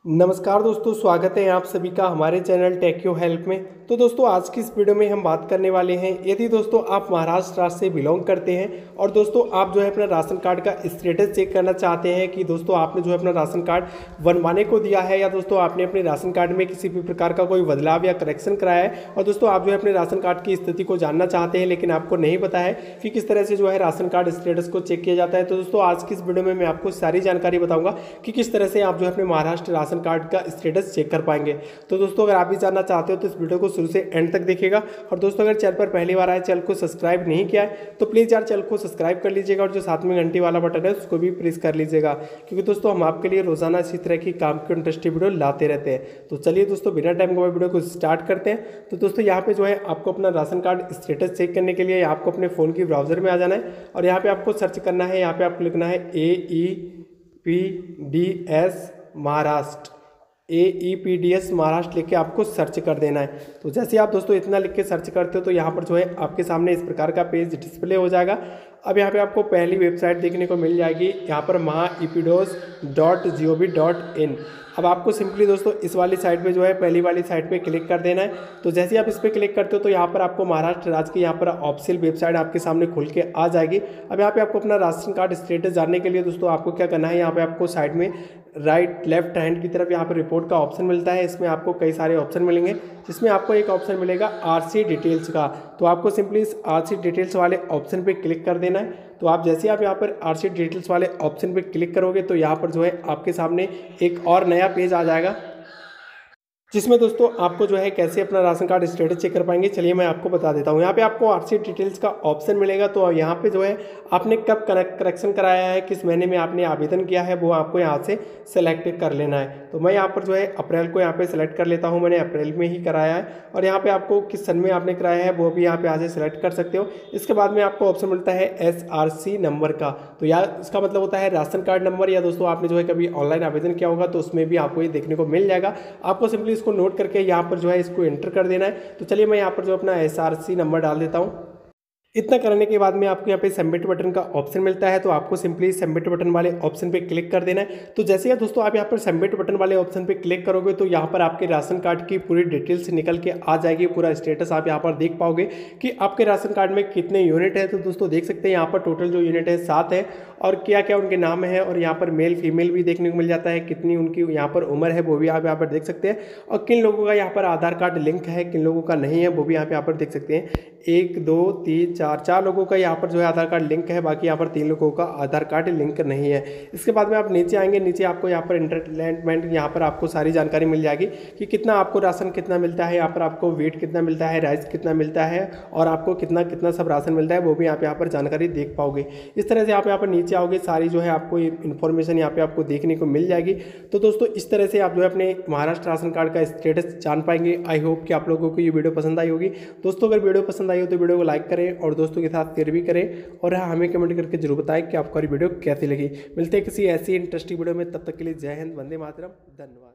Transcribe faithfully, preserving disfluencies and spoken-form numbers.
नमस्कार दोस्तों, स्वागत है आप सभी का हमारे चैनल टेक यू हेल्प में। तो दोस्तों आज की इस वीडियो में हम बात करने वाले हैं, यदि दोस्तों आप महाराष्ट्र राज्य से बिलोंग करते हैं और दोस्तों आप जो है अपना राशन कार्ड का स्टेटस चेक करना चाहते हैं कि दोस्तों आपने जो है अपना राशन कार्ड बनवाने को दिया है या दोस्तों आपने अपने राशन कार्ड में किसी भी प्रकार का कोई बदलाव या करेक्शन कराया है और दोस्तों आप जो है अपने राशन कार्ड की स्थिति को जानना चाहते हैं लेकिन आपको नहीं पता है कि किस तरह से जो है राशन कार्ड स्टेटस को चेक किया जाता है। तो दोस्तों आज की इस वीडियो में मैं आपको सारी जानकारी बताऊंगा कि किस तरह से आप जो है अपने महाराष्ट्र राशन कार्ड का स्टेटस चेक कर पाएंगे। तो दोस्तों अगर आप भी जानना चाहते हो तो इस वीडियो को शुरू से एंड तक देखिएगा। और दोस्तों अगर चैनल पर पहली बार आए, चैनल को सब्सक्राइब नहीं किया है तो प्लीज़ यार चैनल को सब्सक्राइब कर लीजिएगा और जो साथ में घंटी वाला बटन है उसको भी प्रेस कर लीजिएगा, क्योंकि दोस्तों हम आपके लिए रोजाना इसी तरह की काम की इंटरेस्टिंग वीडियो लाते रहते हैं। तो चलिए दोस्तों बिना टाइम गवाए वीडियो को स्टार्ट करते हैं। तो दोस्तों यहाँ पे जो है आपको अपना राशन कार्ड स्टेटस चेक करने के लिए आपको अपने फ़ोन की ब्राउजर में आ जाना है और यहाँ पे आपको सर्च करना है। यहाँ पे आपको लिखना है A E P D S Maharashtra, A E P D S Maharashtra लिख के आपको सर्च कर देना है। तो जैसे आप दोस्तों इतना लिख के सर्च करते हो तो यहाँ पर जो है आपके सामने इस प्रकार का पेज डिस्प्ले हो जाएगा। अब यहाँ पे आपको पहली वेबसाइट देखने को मिल जाएगी, यहाँ पर Maha EPDS dot G O V dot in. अब आपको सिंपली दोस्तों इस वाली साइट पे जो है पहली वाली साइट पे क्लिक कर देना है। तो जैसे आप इस पर क्लिक करते हो तो यहाँ पर आपको महाराष्ट्र राज्य की यहाँ पर ऑफिशियल वेबसाइट आपके सामने खुल के आ जाएगी। अब यहाँ पे आपको अपना राशन कार्ड स्टेटस जानने के लिए दोस्तों आपको क्या करना है, यहाँ पे आपको साइड में राइट लेफ्ट हैंड की तरफ यहाँ पर रिपोर्ट का ऑप्शन मिलता है। इसमें आपको कई सारे ऑप्शन मिलेंगे, जिसमें आपको एक ऑप्शन मिलेगा आरसी डिटेल्स का। तो आपको सिंपली इस आरसी डिटेल्स वाले ऑप्शन पे क्लिक कर देना है। तो आप जैसे आप यहाँ पर आरसी डिटेल्स वाले ऑप्शन पे क्लिक करोगे तो यहाँ पर जो है आपके सामने एक और नया पेज आ जाएगा, जिसमें दोस्तों आपको जो है कैसे अपना राशन कार्ड स्टेटस चेक कर पाएंगे। चलिए मैं आपको बता देता हूँ। यहाँ पे आपको आरसी डिटेल्स का ऑप्शन मिलेगा। तो यहाँ पे जो है आपने कब करेक्शन कराया है, किस महीने में आपने आवेदन किया है, वो आपको यहाँ से सेलेक्ट कर लेना है। तो मैं यहाँ पर जो है अप्रैल को यहाँ पे सेलेक्ट कर लेता हूँ, मैंने अप्रैल में ही कराया है। और यहाँ पे आपको किस सन में आपने कराया है वो भी यहाँ पे यहाँ से सेलेक्ट कर सकते हो। इसके बाद में आपको ऑप्शन मिलता है एस आर सी नंबर का। तो यार इसका मतलब होता है राशन कार्ड नंबर, या दोस्तों आपने जो है कभी ऑनलाइन आवेदन किया होगा तो उसमें भी आपको ये देखने को मिल जाएगा। आपको सिंपली इसको नोट करके यहाँ पर जो है इसको एंटर कर देना है। तो चलिए मैं यहाँ पर जो अपना एस आर सी नंबर डाल देता हूँ। इतना करने के बाद में आपको यहाँ पे सबमिट बटन का ऑप्शन मिलता है। तो आपको सिंपली सबमिट बटन वाले ऑप्शन पे क्लिक कर देना है। तो जैसे ही दोस्तों आप यहाँ पर सबमिट बटन वाले ऑप्शन पे क्लिक करोगे तो यहाँ पर आपके राशन कार्ड की पूरी डिटेल्स निकल के आ जाएगी। पूरा स्टेटस आप यहाँ पर देख पाओगे कि आपके राशन कार्ड में कितने यूनिट है। तो दोस्तों देख सकते हैं यहाँ पर टोटल जो यूनिट है सात है और क्या क्या उनके नाम है, और यहाँ पर मेल फीमेल भी देखने को मिल जाता है, कितनी उनकी यहाँ पर उम्र है वो भी आप यहाँ पर देख सकते हैं, और किन लोगों का यहाँ पर आधार कार्ड लिंक है, किन लोगों का नहीं है वो भी आप यहाँ पर देख सकते हैं। एक दो तीन चार चार लोगों का यहाँ पर जो है आधार कार्ड लिंक है, बाकी यहाँ पर तीन लोगों का आधार कार्ड लिंक नहीं है। इसके बाद में आप नीचे आएंगे, नीचे आपको यहाँ पर एंटरटेनमेंट यहाँ पर आपको सारी जानकारी मिल जाएगी कि कितना आपको राशन कितना मिलता है, यहाँ पर आपको वेट कितना मिलता है, राइस कितना मिलता है और आपको कितना कितना सब राशन मिलता है वो भी आप यहाँ पर जानकारी देख पाओगे। इस तरह से आप यहाँ पर नीचे आओगे, सारी जो है आपको इन्फॉर्मेशन यहाँ पे आपको देखने को मिल जाएगी। तो दोस्तों इस तरह से आप जो है अपने महाराष्ट्र राशन कार्ड का स्टेटस जान पाएंगे। आई होप कि आप लोगों को ये वीडियो पसंद आई होगी। दोस्तों अगर वीडियो पसंद आई हो तो वीडियो को लाइक करें और दोस्तों के साथ शेयर भी करें, और हाँ हमें कमेंट करके जरूर बताएं कि आपको ये वीडियो कैसी लगी। मिलते हैं किसी ऐसी इंटरेस्टिंग वीडियो में, तब तक के लिए जय हिंद, वंदे मातरम, धन्यवाद।